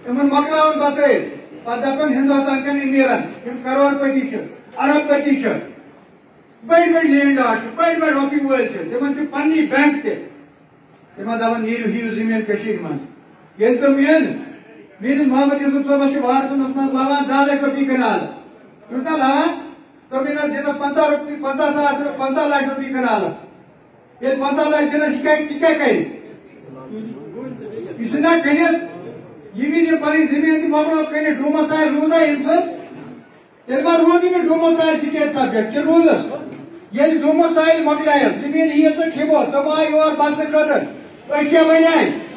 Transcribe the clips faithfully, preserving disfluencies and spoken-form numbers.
इमन मकलावन बसे दपन हिंदुस्तान कन नीरन करोड़पति अरबपति बड़ बड़ लैंडॉट बड़ बड़ रोपी वल तिमन पन्नी बैंक तिमन दपन नीरू हियो जमीन कशीर मन ये तुम इन मीन मोहम्मद यूसुफ सोबस भारत मज लवान दह लक्ष रोपी कनाल कितना लवान तो मीन दिन पंचा रोपी पंचा सास पंचा लाख रोपी कनाल ये पंचा लाख दिन क्या कर कन ये पी जमीन मोकलो कर डोमोसाइल रूजा तेल मा रोज डोमोसाइल स्टेट सब्जेक्ट कि रूज ये डोमोसाइल मोकल जमीन ये तो खेबो तुम आय और बस खतर क्या बन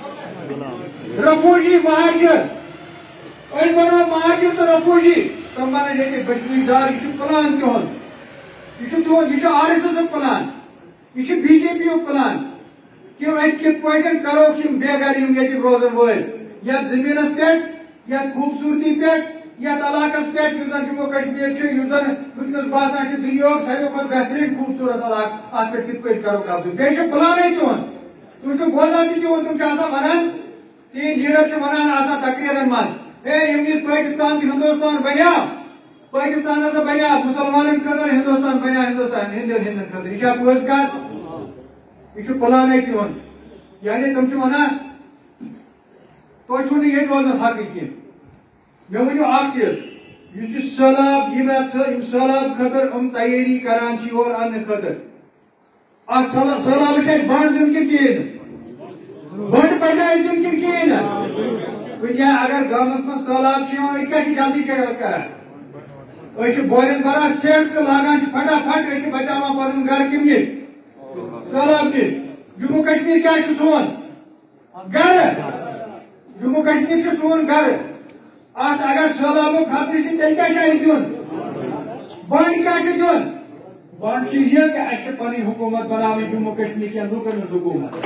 रफूजी महाजर बनो महाजर तो रफूजी तुम वन ये कश्मीर दार यह प्लान तुहद यह तुहद यह आर एस एस प्लान यह बी जे पी प्लान कि कित करो कि बेगर ये रोजन वल या जमीन पे या खूबसूरती पे या इलाकस पे जम्मू कश्मीर वनस बसान दुनिया सारे खुद बेहतरीन खूबसूरत इलाक अत पे कित करो कब्जा बे प्लान तुहद तुम बोजान तुम वन तीन लीडर वन तकरीरन मज हे यम पाकिस्तान हिंदुस्तान बनो पाकिस्तान हसा बनो मुसलमान खतर हिंदुस्तान बनो हिंदुस्तान हिंदन हिंदन खतर यह पोज कत यह प्लान तुहद यानी तुम वन तो ये रोजन हक कह मे वो अख चीज सैलाब यह सैलाब खतर हम तैयारी करान और अन्न खतर सैलाब बंड दिन कि कहें बंड पजा दिन कि कहें कुछ अगर गाँवस में सैलाब क्या जल्दी कर बोरन बरान सेट तो लागान फटाफट बचा पन घर कम सैलाब नश जम्मू कश्मीर क्या सोन घर जम्मू कश्मीर सोन घर अत अगर सैलाब खतर तेल क्या दिन बंड क्या दिन बंड यह कि पी हुकूमत बना जम्मू कश्मीर के लुकन हुकूमत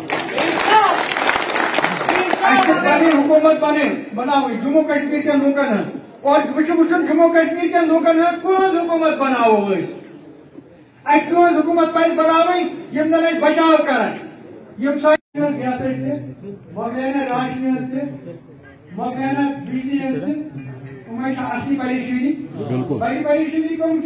पी हुकूमत बने बना जम्मू कश्मीर के लुकन और वो जम्मू कश्मीर के लुकन कौन हुकूमत बनावो कौन हुकूमत पे बनाव बचाव कर मकैना राशन मकैना बिजली असली परेशानी बड़ी परेशानी कम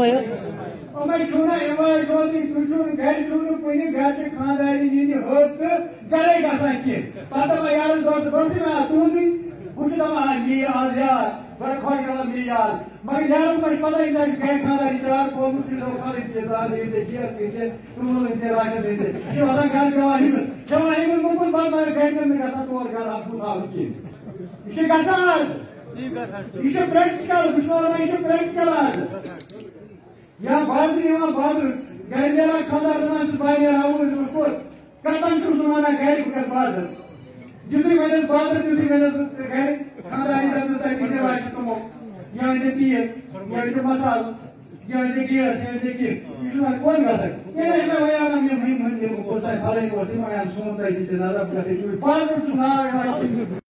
घर कुन घर खानदारी नीन हथ गरे गसान कह पता यार तुहद बह मी आज यार बड़ा खुश कर मी यार मगर यार पता घर खानदारी चार राशन दे घर पेवान पेवान मुकुल बंद मगर घर गसान तोर घर अफू थान कह यह गसान यह प्रैक्टिकल बह यह प्रैक्टिकल आज या बाजर बाजर घर ना खानदार वन बह कतन वन घर बह बाजर जितने वन बाजर तुझे वन घर खानदारी तमो ये तेल ये मसाल ये गेस ये कौन गसान फल सोन बाजर